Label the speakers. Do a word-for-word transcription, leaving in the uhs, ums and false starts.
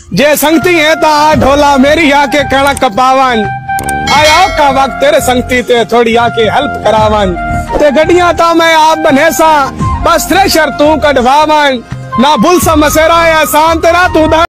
Speaker 1: जे संगती है ता ढोला मेरी आके कणक पावन आया का वक्त तेरे संगती ते थोड़ी आके हेल्प करावन ते गड्डियां ता मैं आप बने सा बस थ्रेशर तू कढ़वावन ना भूल सा मसेरा एहसान तेरा तू